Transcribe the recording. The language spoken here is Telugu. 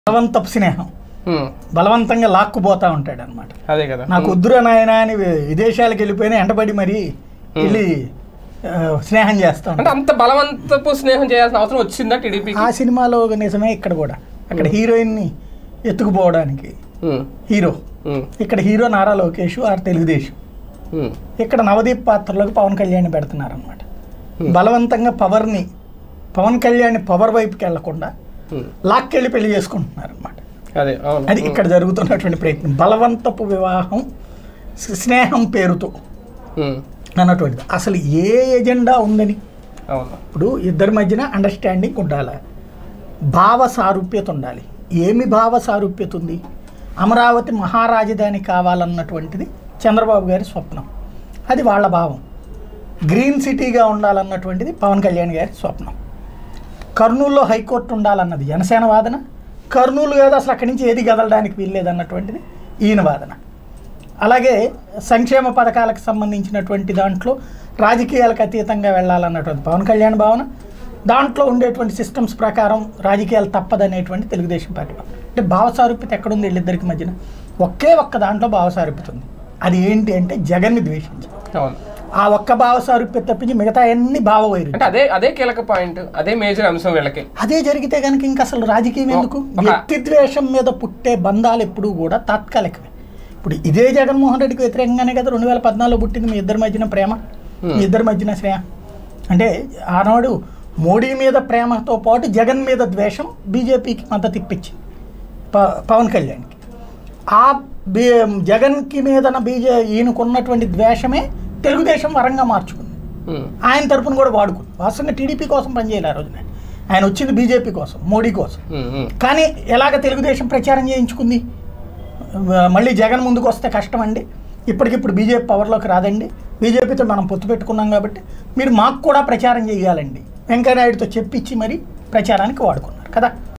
బలవంతపు స్నేహం బలవంతంగా లాక్కుపోతా ఉంటాడు అనమాట. అదే కదా, నాకు వద్దురా నాయన అని విదేశాలకు వెళ్ళిపోయినా ఎంటబడి మరి వెళ్ళి స్నేహం చేస్తాం. అంటే అంత బలవంతపు స్నేహం చేయాల్సిన అవసరం వచ్చిందా టీడీపీ? ఆ సినిమాలో నిజమే, ఇక్కడ కూడా అక్కడ హీరోయిన్ ని ఎత్తుకుపోవడానికి హీరో, ఇక్కడ హీరో నారా లోకేష్ ఆర్ తెలుగుదేశం, ఇక్కడ నవదీప్ పాత్రలోకి పవన్ కళ్యాణ్ పెడుతున్నారు అనమాట. బలవంతంగా పవన్ కళ్యాణ్ పవర్ వైపుకి వెళ్లకుండా లాక్కెళ్ళి పెళ్లి చేసుకుంటున్నారు అనమాట. అది ఇక్కడ జరుగుతున్నటువంటి ప్రయత్నం. బలవంతపు వివాహం స్నేహం పేరుతో అన్నటువంటిది. అసలు ఏ ఎజెండా ఉందని, ఇప్పుడు ఇద్దరి మధ్యన అండర్స్టాండింగ్ ఉండాలి, భావ సారూప్యత ఉండాలి. ఏమి భావ సారూప్యత ఉంది? అమరావతి మహారాజధాని కావాలన్నటువంటిది చంద్రబాబు గారి స్వప్నం, అది వాళ్ళ భావం. గ్రీన్ సిటీగా ఉండాలన్నటువంటిది పవన్ కళ్యాణ్ గారి స్వప్నం. కర్నూలులో హైకోర్టు ఉండాలన్నది జనసేన వాదన. కర్నూలు కాదు అసలు అక్కడి నుంచి ఏది కదలడానికి వీల్లేదన్నటువంటిది ఈయన వాదన. అలాగే సంక్షేమ పథకాలకు సంబంధించినటువంటి దాంట్లో రాజకీయాలకు అతీతంగా వెళ్ళాలన్నటువంటి పవన్ కళ్యాణ్ భావన. దాంట్లో ఉండేటువంటి సిస్టమ్స్ ప్రకారం రాజకీయాలు తప్పదనేటువంటి తెలుగుదేశం పార్టీ. అంటే భావసారూప్యత ఎక్కడుంది వీళ్ళిద్దరికి మధ్యన? ఒక్క దాంట్లో భావసారూప్యత ఉంది. అది ఏంటి అంటే జగన్ని ద్వేషించడం. ఆ ఒక్క భావసారూప్యత తప్పించి మిగతా అన్ని భావవైరు. అదే కీలక పాయింట్, అదే మేజర్ అంశం వీళ్ళకి. అదే జరిగితే కనుక ఇంకా అసలు రాజకీయం ఎందుకు? వ్యక్తి ద్వేషం మీద పుట్టే బంధాలు ఎప్పుడూ కూడా తాత్కాలికమే. ఇప్పుడు ఇదే జగన్మోహన్ రెడ్డికి వ్యతిరేకంగానే కదా 2014లో పుట్టింది మీ ఇద్దరి మధ్యన ప్రేమ, మీ ఇద్దరి మధ్యన స్నేహం. అంటే ఆనాడు మోడీ మీద ప్రేమతో పాటు జగన్ మీద ద్వేషం బీజేపీకి మద్దతు ఇప్పించింది పవన్ కళ్యాణ్కి. ఆ జగన్కి మీద ఈయనకున్నటువంటి ద్వేషమే తెలుగుదేశం వరంగా మార్చుకుంది. ఆయన తరపున కూడా వాడుకుంది. వాస్తవంగా టీడీపీ కోసం పనిచేయాలి ఆ రోజున. ఆయన వచ్చింది బీజేపీ కోసం, మోడీ కోసం. కానీ ఎలాగ తెలుగుదేశం ప్రచారం చేయించుకుంది? మళ్ళీ జగన్ ముందుకు వస్తే కష్టం అండి, ఇప్పటికిప్పుడు బీజేపీ పవర్లోకి రాదండి, బీజేపీతో మనం పొత్తు పెట్టుకున్నాం కాబట్టి మీరు మాకు కూడా ప్రచారం చేయాలండి, వెంకయ్యనాయుడుతో చెప్పించి మరి ప్రచారానికి వాడుకున్నారు కదా.